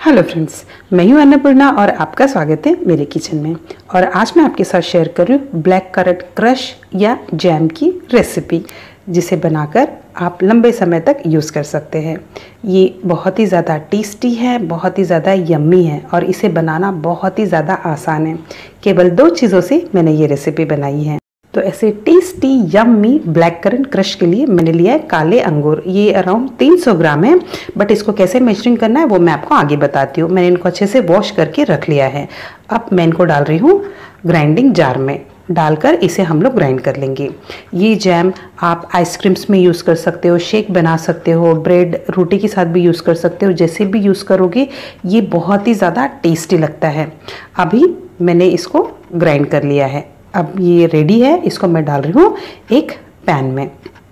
Hello friends, मैं हूं अन्नपूर्णा और आपका स्वागत है मेरे किचन में। और आज मैं आपके साथ शेयर कर रही हूँ ब्लैक करंट क्रश या जैम की रेसिपी, जिसे बनाकर आप लंबे समय तक यूज़ कर सकते हैं। ये बहुत ही ज़्यादा टेस्टी है, बहुत ही ज़्यादा यम्मी है और इसे बनाना बहुत ही ज़्यादा आसान है। केवल 2 चीज़ों से मैंने ये रेसिपी बनाई है। तो ऐसे tasty yummy black currant crush के लिए मैंने लिया है काले अंगूर। ये अराउंड 300 ग्राम है, बट इसको कैसे मेजरिंग करना है वो मैं आपको आगे बताती हूँ। मैंने इनको अच्छे से वॉश करके रख लिया है। अब मैं इनको डाल रही हूँ ग्राइंडिंग जार में, डालकर इसे हम लोग ग्राइंड कर लेंगे। ये जैम आप आइसक्रीम्स में यूज़ कर सकते हो, शेक बना सकते हो, ब्रेड रोटी के साथ भी यूज़ कर सकते हो। जैसे भी यूज़ करोगे ये बहुत ही ज़्यादा टेस्टी लगता है। अभी मैंने इसको ग्राइंड कर लिया है। अब ये रेडी है, इसको मैं डाल रही हूँ एक पैन में।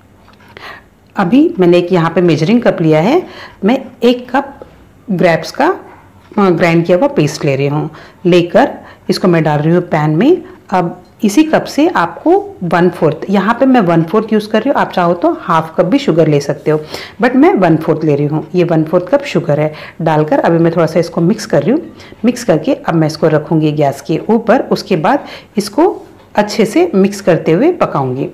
अभी मैंने एक यहाँ पे मेजरिंग कप लिया है। मैं 1 कप ग्रेप्स का ग्राइंड किया हुआ पेस्ट ले रही हूँ। लेकर इसको मैं डाल रही हूँ पैन में। अब इसी कप से आपको 1/4, यहाँ पे मैं 1/4 यूज़ कर रही हूँ। आप चाहो तो ½ कप भी शुगर ले सकते हो, बट मैं 1/4 ले रही हूँ। ये 1/4 कप शुगर है। डालकर अभी मैं थोड़ा सा इसको मिक्स कर रही हूँ। मिक्स करके अब मैं इसको रखूँगी गैस के ऊपर। उसके बाद इसको अच्छे से मिक्स करते हुए पकाऊंगी।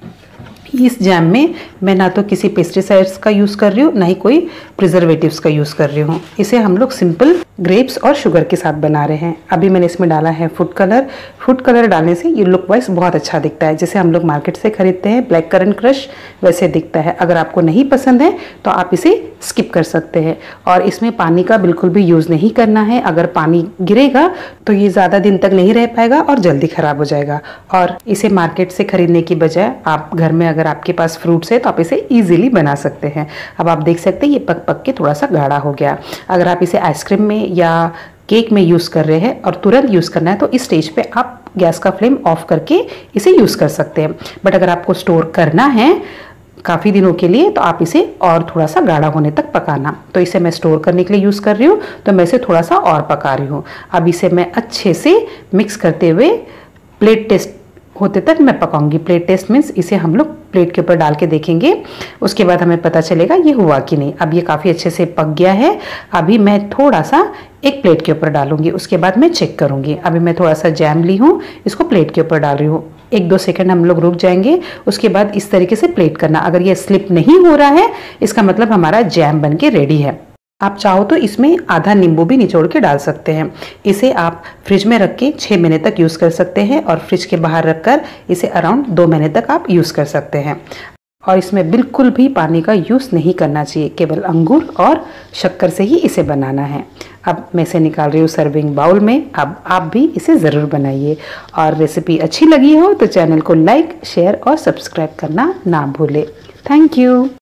इस जैम में मैं ना तो किसी पेस्टिसाइड्स का यूज़ कर रही हूँ, ना ही कोई प्रिजर्वेटिव्स का यूज़ कर रही हूँ। इसे हम लोग सिंपल ग्रेप्स और शुगर के साथ बना रहे हैं। अभी मैंने इसमें डाला है फूड कलर। फूड कलर डालने से ये लुक वाइज बहुत अच्छा दिखता है। जैसे हम लोग मार्केट से खरीदते हैं ब्लैक करंट क्रश, वैसे दिखता है। अगर आपको नहीं पसंद है तो आप इसे स्किप कर सकते हैं। और इसमें पानी का बिल्कुल भी यूज़ नहीं करना है। अगर पानी गिरेगा तो ये ज़्यादा दिन तक नहीं रह पाएगा और जल्दी ख़राब हो जाएगा। और इसे मार्केट से खरीदने की बजाय आप घर में अगर आपके पास फ्रूट्स है तो आप इसे ईजिली बना सकते हैं। अब आप देख सकते हैं ये पक पक के थोड़ा सा गाढ़ा हो गया। अगर आप इसे आइसक्रीम में या केक में यूज़ कर रहे हैं और तुरंत यूज़ करना है तो इस स्टेज पे आप गैस का फ्लेम ऑफ करके इसे यूज़ कर सकते हैं। बट अगर आपको स्टोर करना है काफ़ी दिनों के लिए तो आप इसे और थोड़ा सा गाढ़ा होने तक पकाना। तो इसे मैं स्टोर करने के लिए यूज़ कर रही हूँ, तो मैं इसे थोड़ा सा और पका रही हूँ। अब इसे मैं अच्छे से मिक्स करते हुए प्लेट टेस्ट होते तक मैं पकाऊंगी। प्लेट टेस्ट मीन्स इसे हम लोग प्लेट के ऊपर डाल के देखेंगे, उसके बाद हमें पता चलेगा ये हुआ कि नहीं। अब ये काफ़ी अच्छे से पक गया है। अभी मैं थोड़ा सा एक प्लेट के ऊपर डालूंगी, उसके बाद मैं चेक करूंगी। अभी मैं थोड़ा सा जैम ली हूँ, इसको प्लेट के ऊपर डाल रही हूँ। 1-2 सेकंड हम लोग रुक जाएंगे, उसके बाद इस तरीके से प्लेट करना। अगर ये स्लिप नहीं हो रहा है इसका मतलब हमारा जैम बन के रेडी है। आप चाहो तो इसमें आधा नींबू भी निचोड़ के डाल सकते हैं। इसे आप फ्रिज में रख के 6 महीने तक यूज़ कर सकते हैं और फ्रिज के बाहर रखकर इसे अराउंड 2 महीने तक आप यूज़ कर सकते हैं। और इसमें बिल्कुल भी पानी का यूज़ नहीं करना चाहिए, केवल अंगूर और शक्कर से ही इसे बनाना है। अब मैं इसे निकाल रही हूँ सर्विंग बाउल में। अब आप भी इसे ज़रूर बनाइए और रेसिपी अच्छी लगी हो तो चैनल को लाइक, शेयर और सब्सक्राइब करना ना भूलें। Thank you.